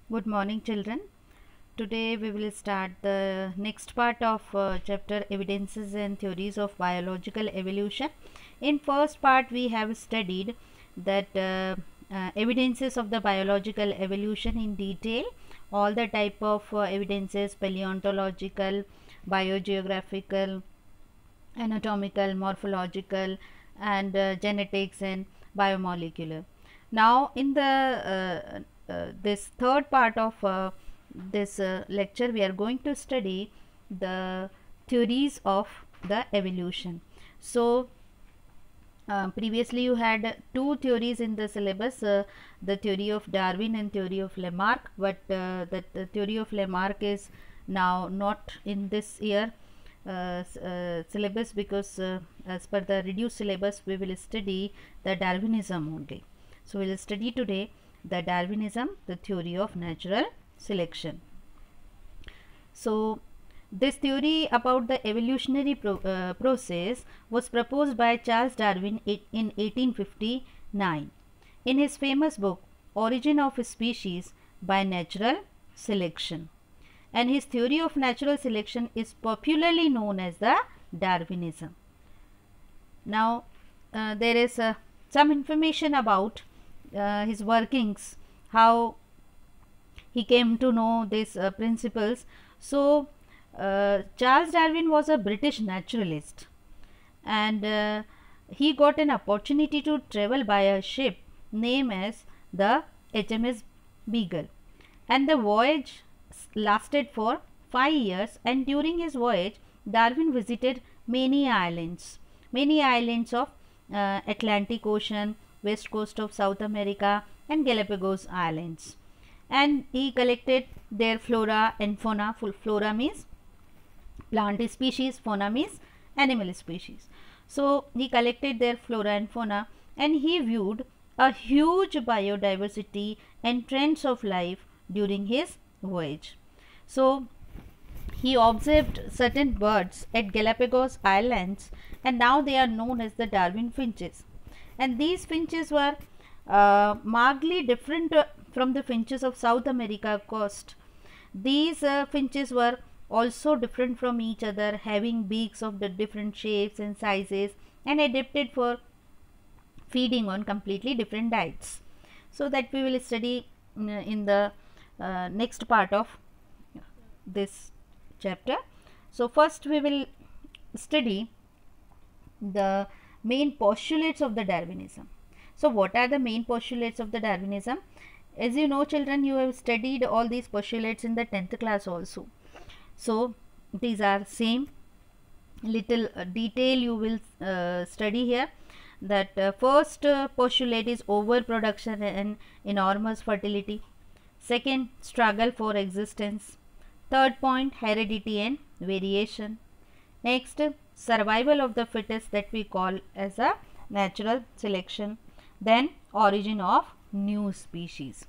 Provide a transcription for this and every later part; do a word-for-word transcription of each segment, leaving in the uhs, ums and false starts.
Good morning, children. Today we will start the next part of uh, chapter Evidences and Theories of Biological Evolution. In first part we have studied that uh, uh, evidences of the biological evolution in detail, all the type of uh, evidences: paleontological, biogeographical, anatomical, morphological, and uh, genetics and biomolecular. Now in the uh, uh, this third part of uh, this uh, lecture we are going to study the theories of the evolution. So uh, previously you had two theories in the syllabus, uh, the theory of Darwin and theory of Lamarck, but uh, that the theory of Lamarck is now not in this year uh, uh, syllabus, because uh, as per the reduced syllabus we will study the Darwinism only. So we will study today the Darwinism, the theory of natural selection. So this theory about the evolutionary pro, uh, process was proposed by Charles Darwin in eighteen fifty-nine in his famous book Origin of Species by Natural Selection, and his theory of natural selection is popularly known as the Darwinism. Now uh, there is uh, some information about uh, his workings, how he came to know these uh, principles. So uh, Charles Darwin was a British naturalist, and uh, he got an opportunity to travel by a ship named as the H M S Beagle, and the voyage lasted for five years, and during his voyage Darwin visited many islands, many islands of uh, Atlantic Ocean, west coast of South America, and Galapagos Islands, and he collected their flora and fauna. Flora means plant species, fauna means animal species. So he collected their flora and fauna, and he viewed a huge biodiversity and trends of life during his voyage. So he observed certain birds at Galapagos Islands, and now they are known as the Darwin finches, and these finches were uh, markedly different uh, from the finches of South America coast. These uh, finches were also different from each other, having beaks of the different shapes and sizes, and adapted for feeding on completely different diets. So that we will study in the uh, next part of this chapter. So first we will study the main postulates of the Darwinism. So what are the main postulates of the Darwinism? As you know, children, you have studied all these postulates in the tenth class also. So these are same, little uh, detail you will uh, study here. That uh, first uh, postulate is overproduction and enormous fertility. Second, struggle for existence. Third point, heredity and variation. Next, survival of the fittest, that we call as a natural selection. Then origin of new species.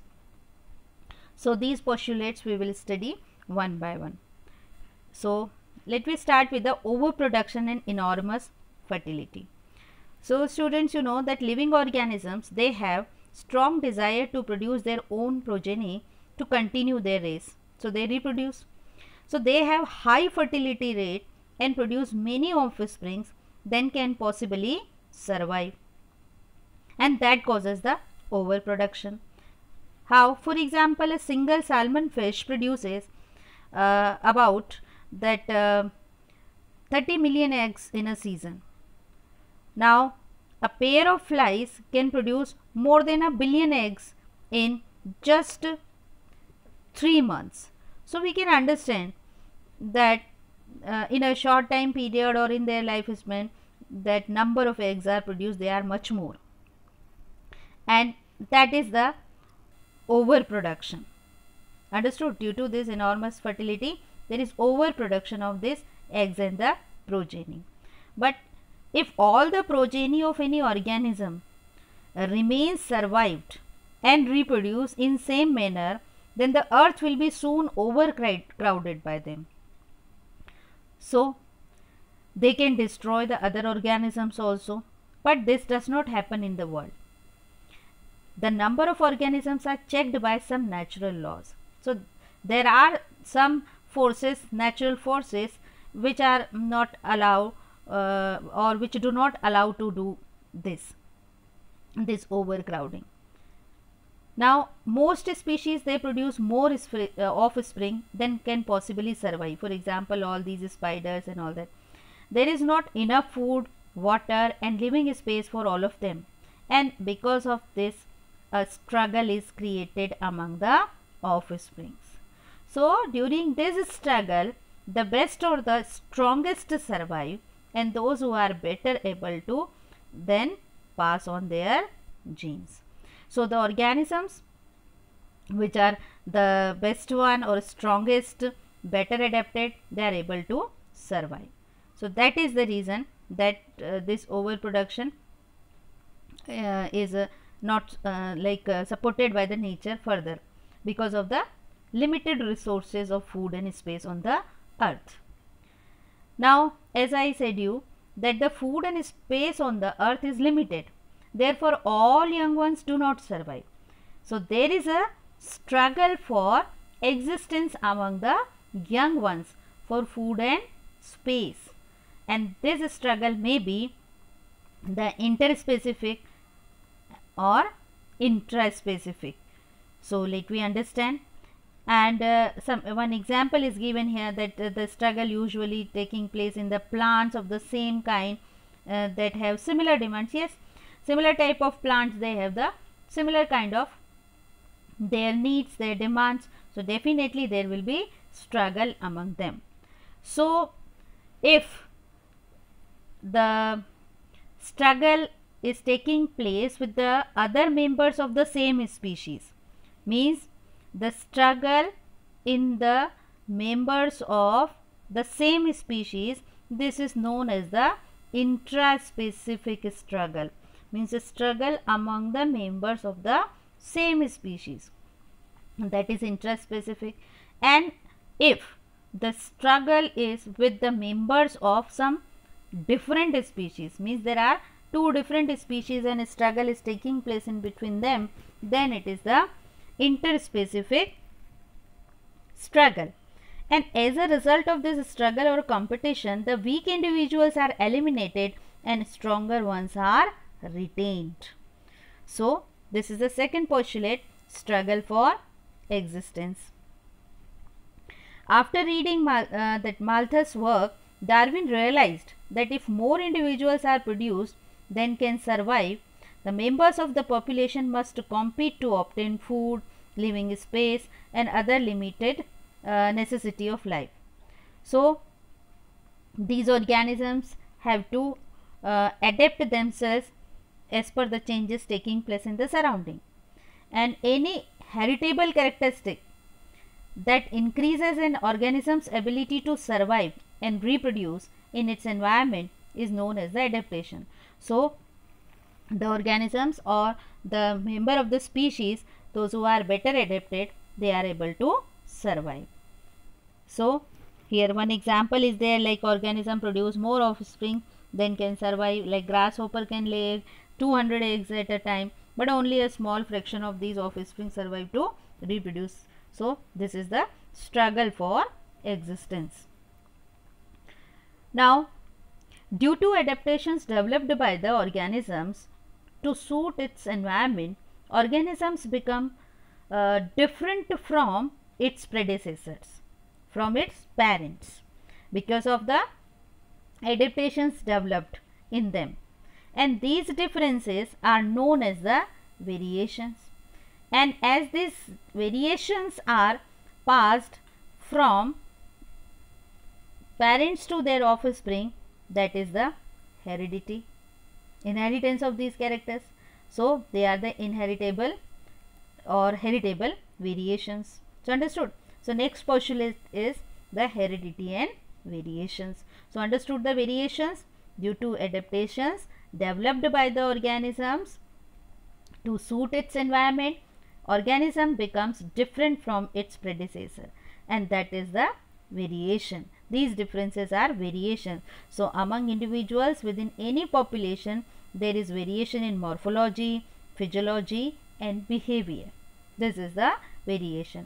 So these postulates we will study one by one. So let me start with the overproduction and enormous fertility. So students, you know that living organisms, they have strong desire to produce their own progeny to continue their race. So they reproduce. So they have high fertility rate and produce many offsprings, then can possibly survive, and that causes the overproduction. How? For example, a single salmon fish produces uh, about that uh, thirty million eggs in a season. Now a pair of flies can produce more than a billion eggs in just three months. So we can understand that uh, in a short time period or in their lifespan, that number of eggs are produced, they are much more, and that is the overproduction. Understood? Due to this enormous fertility, there is overproduction of this eggs and the progeny. But if all the progeny of any organism remains survived and reproduce in same manner, then the earth will be soon overcrowded by them. So they can destroy the other organisms also, but this does not happen in the world. The number of organisms are checked by some natural laws. So there are some forces, natural forces, which are not allowed uh, or which do not allow to do this, this overcrowding. Now most species, they produce more uh, offspring than can possibly survive. For example, all these spiders and all that. There is not enough food, water and living space for all of them, and because of this a struggle is created among the offsprings. So during this struggle, the best or the strongest survive, and those who are better able to then pass on their genes. So the organisms which are the best one or strongest, better adapted, they are able to survive. So that is the reason that uh, this overproduction uh, is uh, not uh, like uh, supported by the nature further, because of the limited resources of food and space on the earth. Now as I said you that the food and space on the earth is limited, therefore all young ones do not survive. So there is a struggle for existence among the young ones for food and space, and this struggle may be the interspecific or intraspecific. So let we understand, and uh, some one example is given here that uh, the struggle usually taking place in the plants of the same kind uh, that have similar demands. Yes, similar type of plants, they have the similar kind of their needs, their demands, so definitely there will be struggle among them. So if the struggle is taking place with the other members of the same species, means the struggle in the members of the same species, this is known as the intraspecific struggle, means a struggle among the members of the same species, that is intraspecific. And if the struggle is with the members of some different species, means there are two different species and a struggle is taking place in between them, then it is the interspecific struggle. And as a result of this struggle or competition, the weak individuals are eliminated and stronger ones are retained. So this is the second postulate, struggle for existence. After reading Mal uh, that Malthus' work, Darwin realized that if more individuals are produced than can survive, the members of the population must compete to obtain food, living space and other limited uh, necessity of life. So these organisms have to uh, adapt themselves as per the changes taking place in the surrounding, and any heritable characteristic that increases an organism's ability to survive and reproduce in its environment is known as the adaptation. So the organisms or the member of the species, those who are better adapted, they are able to survive. So here one example is there, like organism produce more offspring than can survive, like grasshopper can lay two hundred eggs at a time, but only a small fraction of these offspring survive to reproduce. So this is the struggle for existence. Now due to adaptations developed by the organisms to suit its environment, organisms become uh, different from its predecessors, from its parents, because of the adaptations developed in them, and these differences are known as the variations. And as these variations are passed from parents to their offspring, that is the heredity, inheritance of these characters. So they are the inheritable or heritable variations. So understood. So next postulate is the heredity and variations. So understood the variations due to adaptations developed by the organisms to suit its environment, organism becomes different from its predecessor, and that is the variation. These differences are variation. So among individuals within any population, there is variation in morphology, physiology and behavior. This is the variation.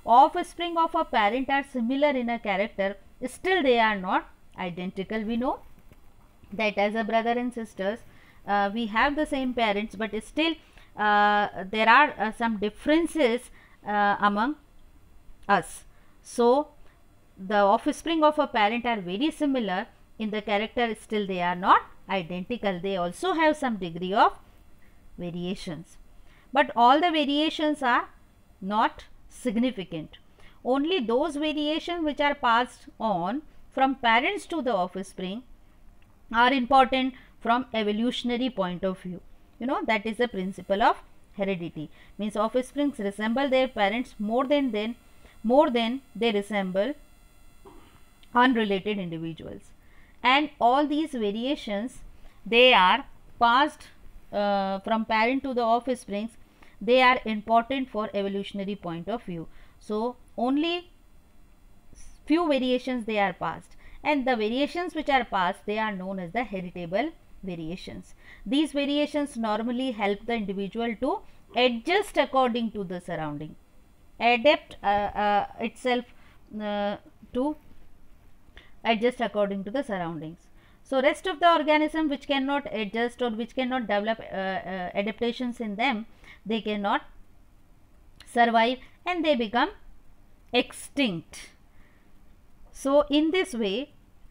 offspring of a parent are similar in a character, still they are not identical. We know that as a brother and sisters, uh, we have the same parents, but still uh, there are uh, some differences uh, among us. So the offspring of a parent are very similar in the character, still they are not identical. They also have some degree of variations, but all the variations are not significant. Only those variations which are passed on from parents to the offspring are important from evolutionary point of view. You know, that is the principle of heredity. Means offsprings resemble their parents more than then more than they resemble unrelated individuals, and all these variations, they are passed uh, from parent to the offsprings. They are important for evolutionary point of view. So only few variations they are passed, and the variations which are passed, they are known as the heritable variations. These variations normally help the individual to adjust according to the surrounding, adapt uh, uh, itself uh, to adjust according to the surroundings. So rest of the organism which cannot adjust or which cannot develop uh, uh, adaptations in them, they cannot survive and they become extinct. So in this way,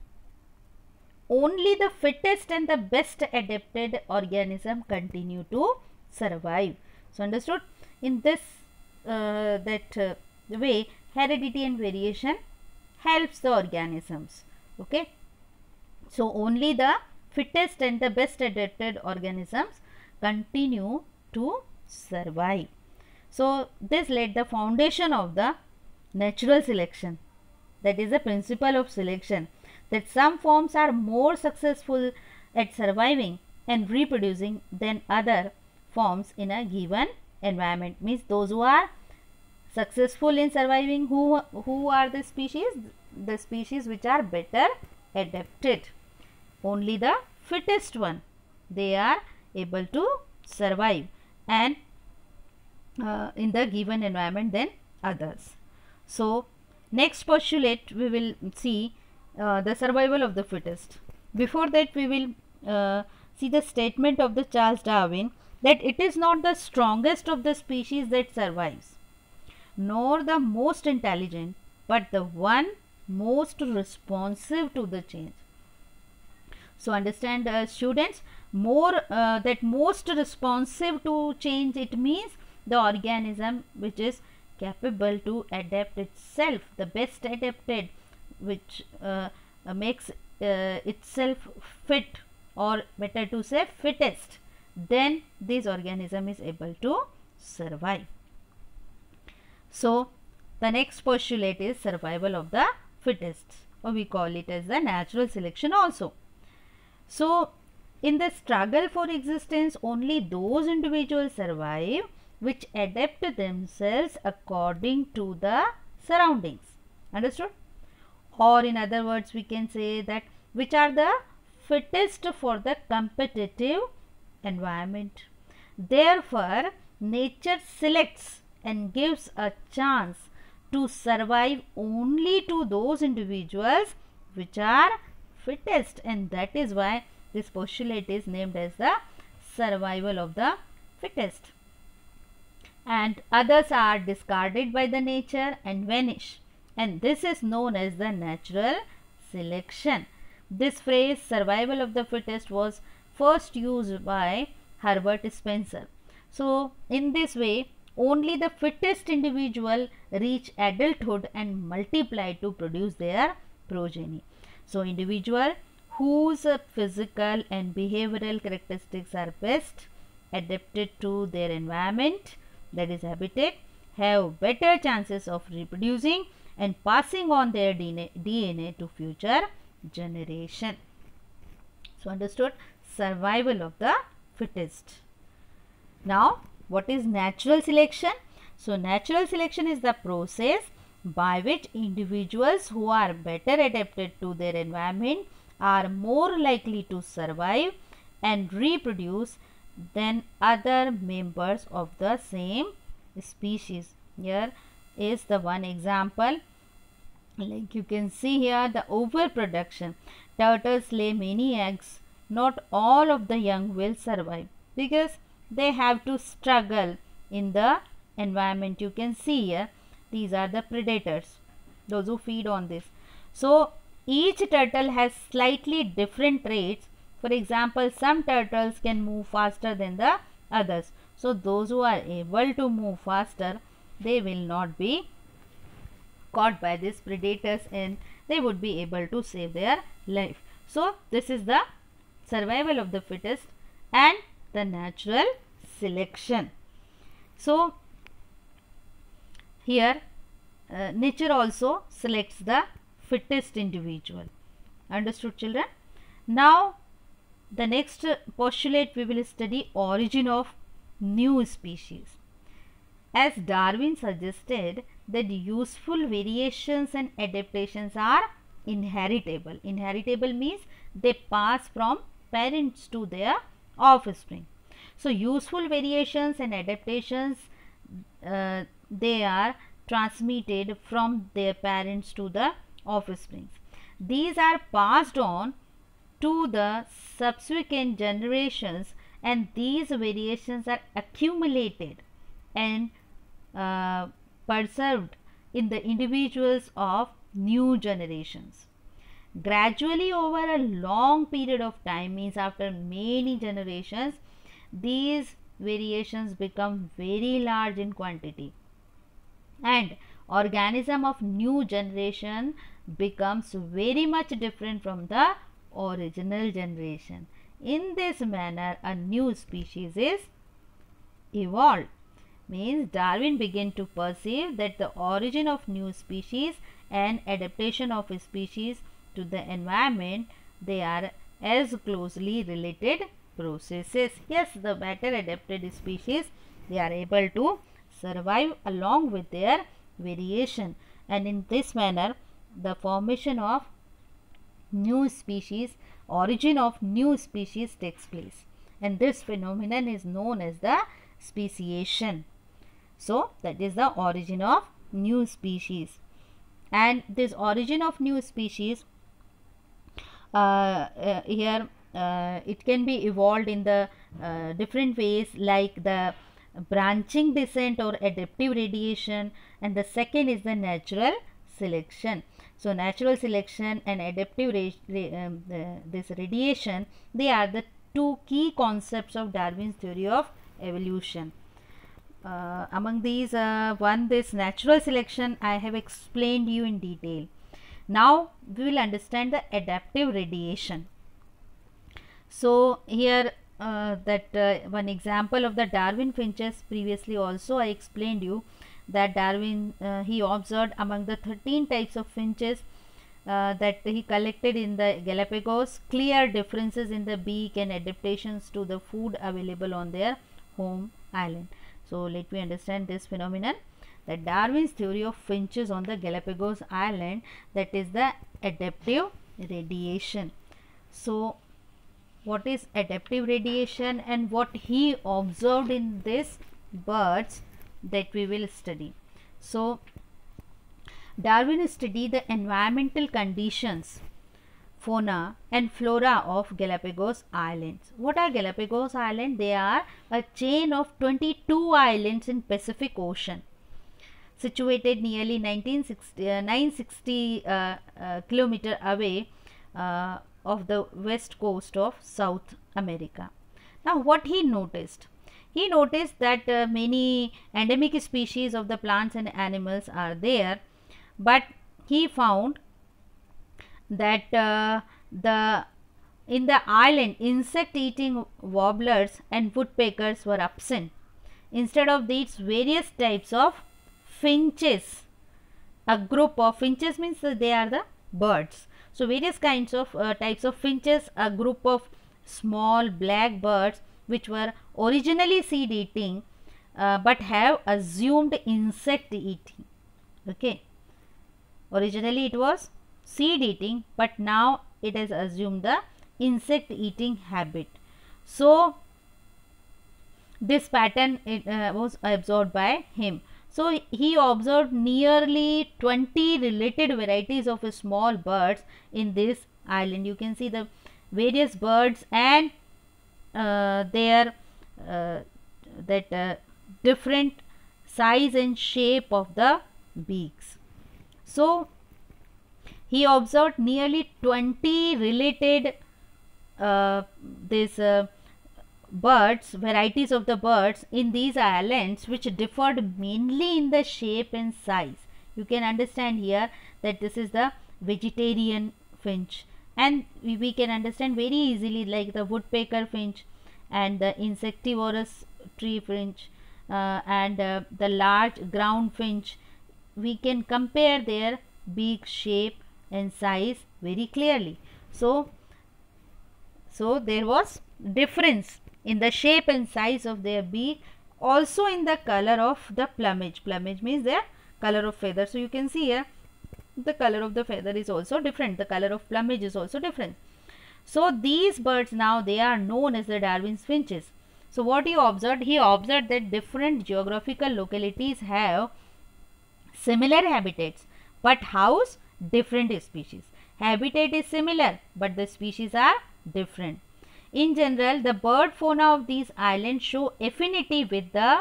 only the fittest and the best adapted organism continue to survive. So understood? In this uh, that uh, way, heredity and variation helps the organisms. Okay. So only the fittest and the best adapted organisms continue to survive. So this laid the foundation of the natural selection. That is the principle of selection, that some forms are more successful at surviving and reproducing than other forms in a given environment. Means those who are successful in surviving, who, who are the species? The species which are better adapted. Only the fittest one, they are able to survive and uh, in the given environment than others. So next postulate we will see uh, the survival of the fittest. Before that, we will uh, see the statement of the Charles Darwin, that it is not the strongest of the species that survives, nor the most intelligent, but the one most responsive to the change. So understand uh, students, more uh, that most responsive to change, it means the organism which is capable to adapt itself, the best adapted, which uh, uh, makes uh, itself fit, or better to say fittest, then this organism is able to survive. So the next postulate is survival of the fittest, or we call it as the natural selection also. So in the struggle for existence, only those individuals survive which adapt themselves according to the surroundings. Understood? Or in other words, we can say that which are the fittest for the competitive environment. Therefore, nature selects and gives a chance to survive only to those individuals which are fittest, and that is why this postulate is named as the survival of the fittest. And others are discarded by the nature and vanish, and this is known as the natural selection. This phrase survival of the fittest was first used by Herbert Spencer. So in this way, only the fittest individual reach adulthood and multiply to produce their progeny. So individual whose physical and behavioral characteristics are best adapted to their environment, that is habitat, have better chances of reproducing and passing on their D N A to future generation. So understood? Survival of the fittest. Now what is natural selection? So natural selection is the process by which individuals who are better adapted to their environment are more likely to survive and reproduce than other members of the same species. Here is the one example. Like you can see here, the overproduction. Turtles lay many eggs. Not all of the young will survive because they have to struggle in the environment. You can see here, these are the predators, those who feed on this. So each turtle has slightly different traits. For example, some turtles can move faster than the others. So those who are able to move faster, they will not be caught by these predators and they would be able to save their life. So this is the survival of the fittest and the natural selection. So here uh, nature also selects the fittest individual. Understood, children? Now the next postulate we will study origin of new species. As Darwin suggested that useful variations and adaptations are inheritable. Inheritable means they pass from parents to their offspring. So useful variations and adaptations, uh, they are transmitted from their parents to the offspring. These are passed on to the subsequent generations, and these variations are accumulated and uh, preserved in the individuals of new generations. Gradually, over a long period of time, means after many generations, these variations become very large in quantity, and organism of new generation becomes very much different from the original generation. In this manner, a new species is evolved. Means Darwin began to perceive that the origin of new species and adaptation of a species to the environment, they are as closely related processes. Yes, the better adapted species, they are able to survive along with their variation, and in this manner the formation of new species, origin of new species takes place, and this phenomenon is known as the speciation. So that is the origin of new species, and this origin of new species uh, uh, here uh, it can be evolved in the uh, different ways, like the branching descent or adaptive radiation, and the second is the natural selection. So natural selection and adaptive ra um, the, this radiation, they are the two key concepts of Darwin's theory of evolution. Uh, among these, uh, one, this natural selection I have explained you in detail. Now we will understand the adaptive radiation. So here uh, that uh, one example of the Darwin finches, previously also I explained you that Darwin uh, he observed among the thirteen types of finches uh, that he collected in the Galapagos clear differences in the beak and adaptations to the food available on their home island. So let me understand this phenomenon, that Darwin's theory of finches on the Galapagos island, that is the adaptive radiation. So what is adaptive radiation and what he observed in these birds, that we will study. So Darwin studied the environmental conditions, fauna and flora of Galapagos Islands. What are Galapagos Islands? They are a chain of twenty-two islands in Pacific Ocean, situated nearly nine hundred sixty uh, uh, kilometers away uh, of the west coast of South America. Now what he noticed? He noticed that uh, many endemic species of the plants and animals are there, but he found that uh, the in the island insect eating warblers and woodpeckers were absent. Instead of these, various types of finches, a group of finches means they are the birds. So various kinds of uh, types of finches, a group of small black birds which were originally seed eating uh, but have assumed insect eating. Okay, originally it was seed eating, but now it has assumed the insect eating habit. So this pattern it, uh, was absorbed by him. So he observed nearly twenty related varieties of small birds in this island. You can see the various birds and uh, their uh, that uh, different size and shape of the beaks. So he observed nearly twenty related uh, this uh, birds, varieties of the birds in these islands, which differed mainly in the shape and size. You can understand here that this is the vegetarian finch, and we, we can understand very easily like the woodpecker finch and the insectivorous tree finch uh, and uh, the large ground finch. We can compare their beak shape and size very clearly. So so there was difference in the shape and size of their beak, also in the color of the plumage. Plumage means their color of feather. So you can see here the color of the feather is also different, the color of plumage is also different. So these birds now, they are known as the Darwin's finches. So what he observed, he observed that different geographical localities have similar habitats but house different species. Habitat is similar but the species are different. In general, the bird fauna of these islands show affinity with the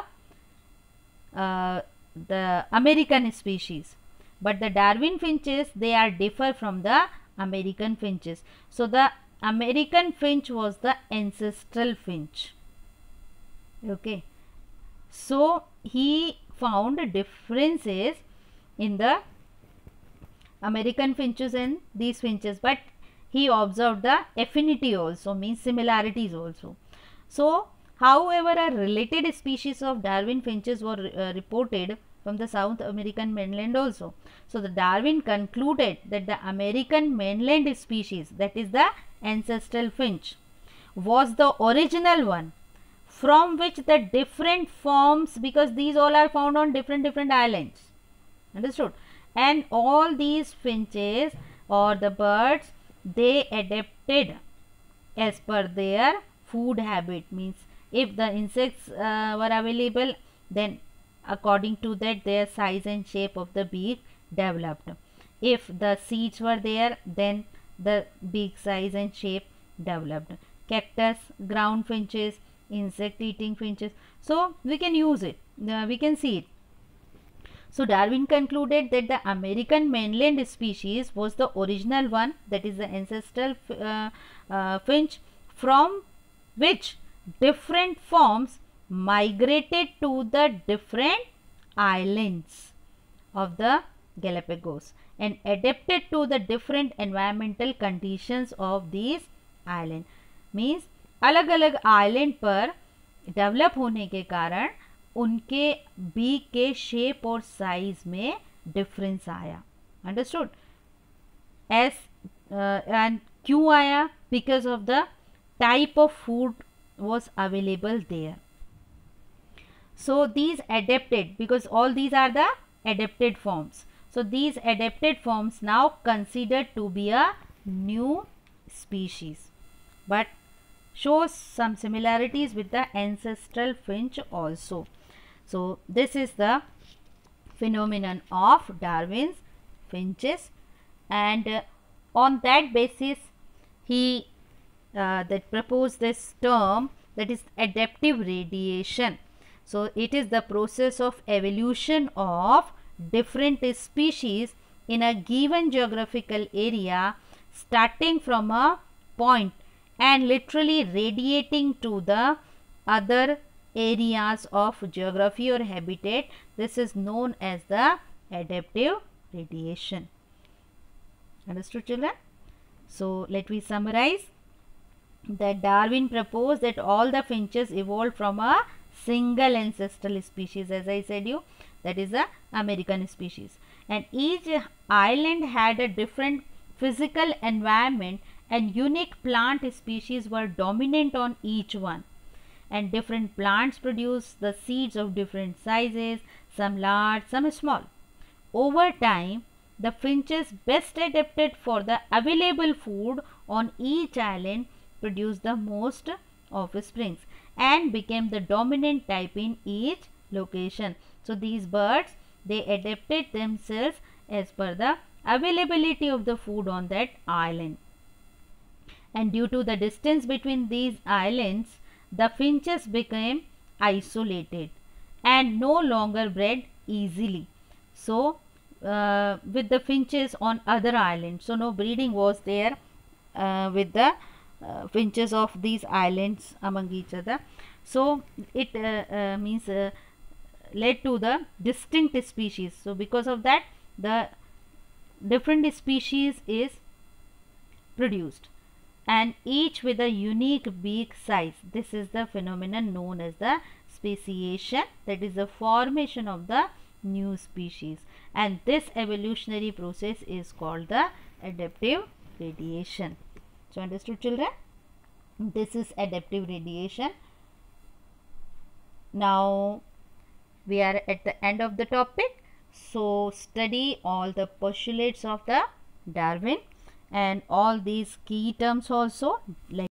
uh, the American species, but the Darwin finches, they are differ from the American finches. So the American finch was the ancestral finch. Okay, so he found differences in the American finches and these finches, but he observed the affinity also, means similarities also. So however, a related species of Darwin finches were uh, reported from the South American mainland also. So the Darwin concluded that the American mainland species, that is the ancestral finch, was the original one from which the different forms, because these all are found on different different islands, understood, and all these finches or the birds, they adapted as per their food habit. Means if the insects uh, were available, then according to that their size and shape of the beak developed. If the seeds were there, then the beak size and shape developed. Cactus, ground finches, insect eating finches. So we can use it, uh, we can see it. So Darwin concluded that the American mainland species was the original one, that is the ancestral uh, uh, finch, from which different forms migrated to the different islands of the Galapagos and adapted to the different environmental conditions of these islands. Means अलग अलग island पर develop होने के कारण उनके beak के shape और size में डिफरेंस आया, अंडरस्टूड, एज एंड क्यों आया, because of the type of food was available there. So these adapted, because all these are the adapted forms, so these adapted forms now considered to be a new species, but shows some similarities with the ancestral finch also. So this is the phenomenon of Darwin's finches, and uh, on that basis he uh, that proposed this term, that is adaptive radiation. So it is the process of evolution of different species in a given geographical area, starting from a point and literally radiating to the other areas of geography or habitat. This is known as the adaptive radiation. Understood, children? So let me summarize that Darwin proposed that all the finches evolved from a single ancestral species, as I said you, that is the American species, and each island had a different physical environment and unique plant species were dominant on each one, and different plants produce the seeds of different sizes, some large, some small. Over time, the finches best adapted for the available food on each island produced the most offsprings and became the dominant type in each location. So these birds, they adapted themselves as per the availability of the food on that island. And due to the distance between these islands, the finches became isolated and no longer bred easily. So uh, with the finches on other islands, so no breeding was there uh, with the uh, finches of these islands among each other. So it uh, uh, means uh, led to the distinct species. So because of that, the different species is produced, and each with a unique beak size. This is the phenomenon known as the speciation, that is the formation of the new species, and this evolutionary process is called the adaptive radiation. So understood, children? This is adaptive radiation. Now we are at the end of the topic. So study all the postulates of the Darwin and all these key terms also, like